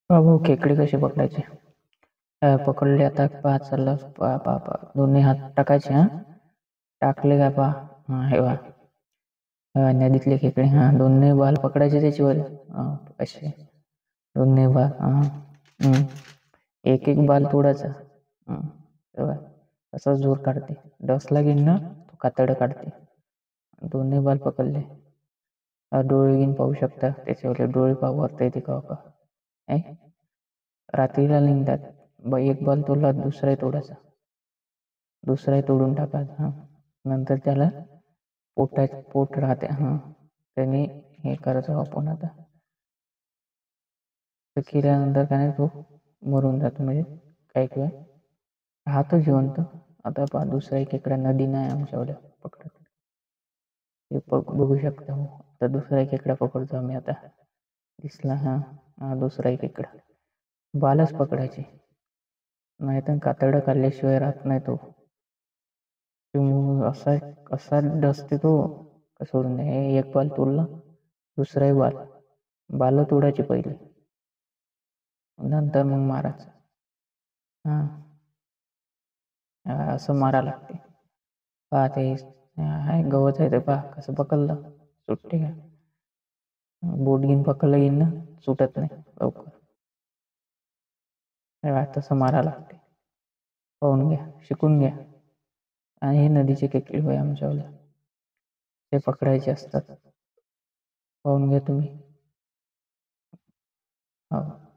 भाऊ खेकडे कसे पकडायचे? पकडले आता पहा चाललं पहा पहा पहा दोन्ही हात टाकायचे हा. टाकले का पहा. हा हे पहा. नदीतले खेकडे हा दोन्ही बाल पकडायचे त्याच्यावर. असे दोन्ही बाल एक एक बाल तोडायचा. तेव्हा असा जोर काढते. डसला घेईन ना तो कातडं काढते. दोन्ही बाल पकडले. डोळे घेऊन पाहू शकता त्याच्यावर डोळे पाहू वरता येते का रात्रीला निघतात. एक बॉल तोडला दुसराही तोडायचा. दुसराही तोडून टाकायचा. हा नंतर त्याला पोट राहते हा त्याने हे करायचं आपण आता. तर केल्यानंतर काय नाही तो मरून जातो म्हणजे काही किंवा राहतो जिवंत. आता पहा दुसरा एक खेकडा नदी नाही आमच्याकडे पकडत. हे बघू शकता हो. आता दुसरा एक खेकडा पकडतो आम्ही आता. दिसला हा दुसरा एक खेकडा. बालच पकडायचे नाही तर कातडं काढल्याशिवाय राहत नाही तो. असा असा डसते तो सोडून द्या. एक बाल तोडला दुसराही बाल तोडायचे पहिले नंतर मग मारायचं. असं मारा लागते. पहा ते हाय गवत आहे ते पहा कसं पकडलं सुटते का. बोट घेऊन पकडलं घेईन ना सुटत नाही लवकर. तसं मारा लागते. पाहून घ्या शिकून घ्या. आणि हे नदीचे खेकडे होय आमच्याकडे ते पकडायचे असतात. पाहून घ्या तुम्ही. हो.